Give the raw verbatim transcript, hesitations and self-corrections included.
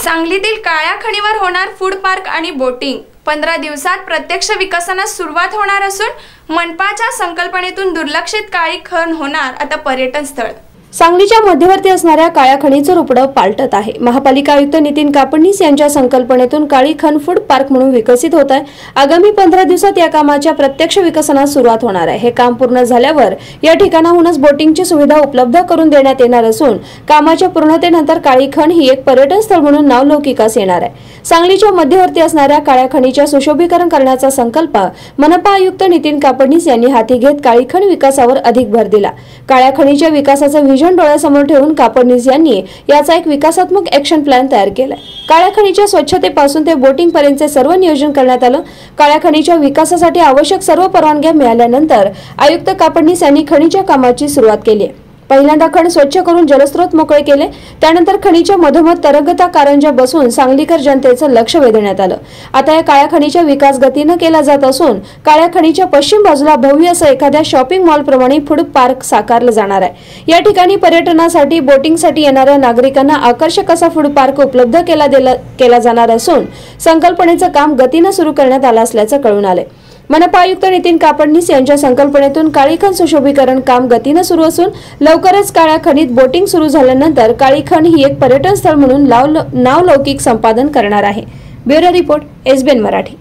सांगलीतील काळ्या खणीवर होणार फूड पार्क आणि बोटिंग पंधरा दिवसात प्रत्यक्ष विकसनास सुरुवात होणार असून मनपाच्या संकल्पनेतून दुर्लक्षित काळी खण होणार आता पर्यटन स्थळ। सांगलीच्या मध्यवर्ती असणाऱ्या काळ्या खणीचं रूपडं पालटत आहे। महापालिका आयुक्त नितीन कापडणीस यांच्या संकल्पनेतून काळी खण फूड पार्क म्हणून विकसित होत आहे। आगामी पंधरा दिवसात या कामाच्या प्रत्यक्ष विकसनास सुरुवात होणार आहे। हे काम पूर्ण झाल्यावर या ठिकाणाहूनच बोटिंगची सुविधा उपलब्ध करून देण्यात येणार असून कामाच्या पूर्णतेनंतर काळी खण ही एक पर्यटन स्थळ म्हणून नावलौकिकास येणार आहे। सांगलीच्या मध्यवर्ती असणाऱ्या काळ्या खणीच्या सुशोभीकरण करण्याचा संकल्प मनपा आयुक्त नितीन कापडणीस यांनी हाती घेत काळी खण विकासावर अधिक भर दिला। काळ्या खणीच्या विकासाचं विजन डोळ्यासमोर ठेवून कापडणीस यांनी याचा एक विकासात्मक ऍक्शन प्लॅन तयार केला। काळ्या खणीच्या स्वच्छतेपासून ते बोटिंग पर्यंतचे सर्व नियोजन करण्यात आलं। काळ्या खणीच्या विकासासाठी आवश्यक सर्व परवानग्या मिळाल्यानंतर आयुक्त कापडणीस यांनी खणीच्या कामाची सुरुवात केली। पहिल्यांदा खण स्वच्छ करून जलस्रोत मोकळे केले। त्यानंतर खणीच्या मधोमध तरंगता कारंजा बसून सांगलीकर जनतेचं लक्ष वेधण्यात आलं। आता या काळ्या खणीच्या विकास गतीने केला जात असून काळ्या खणीच्या पश्चिम बाजूला भव्य असं एखाद्या शॉपिंग मॉल प्रमाणे फूड पार्क साकारलं जाणार आहे। या ठिकाणी पर्यटनासाठी बोटिंगसाठी येणाऱ्या नागरिकांना आकर्षक असा फूड पार्क उपलब्ध केला केला जाणार असून संकल्पनेचं काम गतीने सुरू करण्यात आलं असल्याचं कळून आले। मनपा आयुक्त नितीन कापडणीस यांच्या संकल्पनेतून काळी खण सुशोभीकरण काम गतीने सुरू असून लवकरच काळ्या खणीत बोटिंग सुरू झाल्यानंतर काळी खण ही एक पर्यटन स्थळ म्हणून नावलौकिक संपादन करणार आहे। Bureau report SBN Marathi.